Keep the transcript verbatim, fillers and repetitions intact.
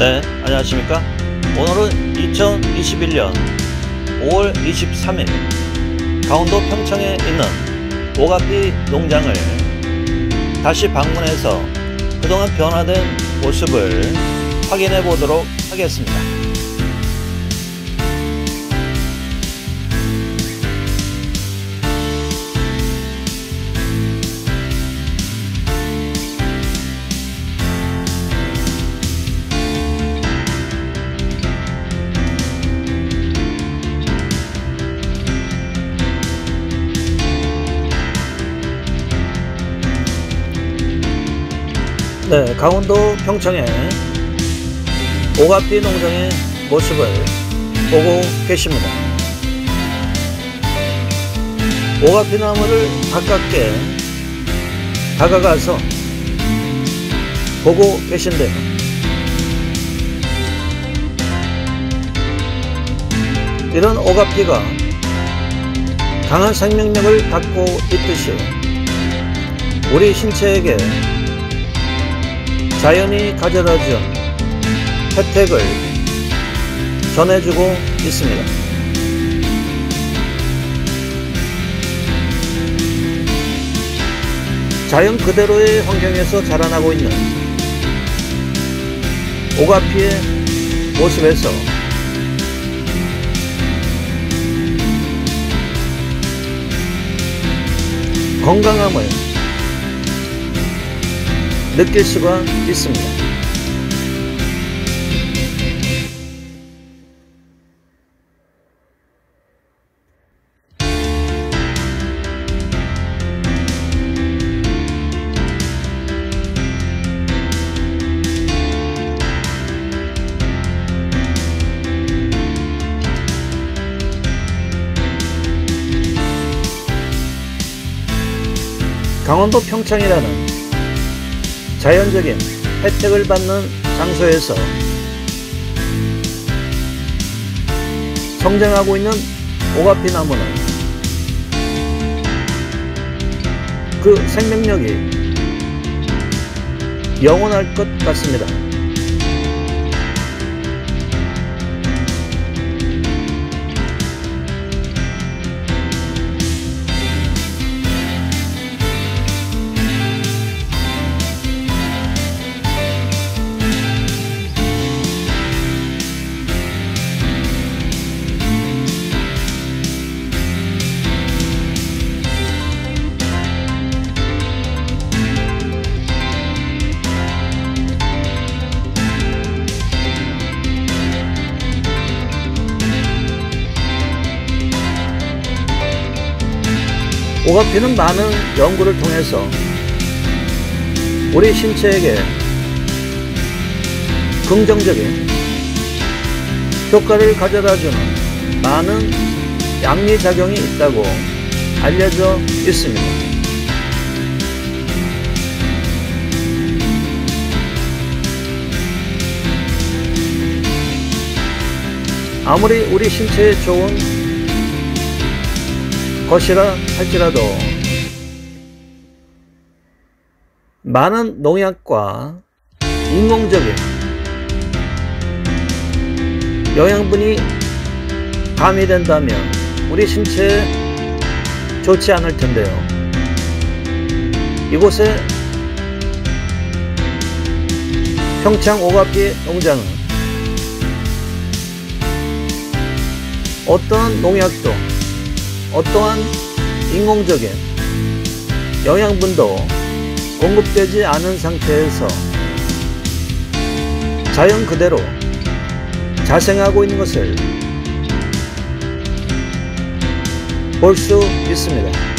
네, 안녕하십니까. 오늘은 이천이십일 년 오월 이십삼일 강원도 평창에 있는 오가피 농장을 다시 방문해서 그동안 변화된 모습을 확인해 보도록 하겠습니다. 네, 강원도 평창의 오가피 농장의 모습을 보고 계십니다. 오가피 나무를 가깝게 다가가서 보고 계신데요. 이런 오가피가 강한 생명력을 갖고 있듯이 우리 신체에게 자연이 가져다준 혜택을 전해주고 있습니다. 자연 그대로의 환경에서 자라나고 있는 오가피의 모습에서 건강함을 느낄 수가 있습니다. 강원도 평창이라는 자연적인 혜택을 받는 장소에서 성장하고 있는 오가피 나무는 그 생명력이 영원할 것 같습니다. 오가피는 많은 연구를 통해서 우리 신체에게 긍정적인 효과를 가져다주는 많은 양리작용이 있다고 알려져 있습니다. 아무리 우리 신체에 좋은 것이라 할지라도 많은 농약과 인공적인 영양분이 가미된다면 우리 신체에 좋지 않을 텐데요. 이곳에 평창 오가피 농장은 어떠한 농약도 어떠한 인공적인 영양분도 공급되지 않은 상태에서 자연 그대로 자생하고 있는 것을 볼 수 있습니다.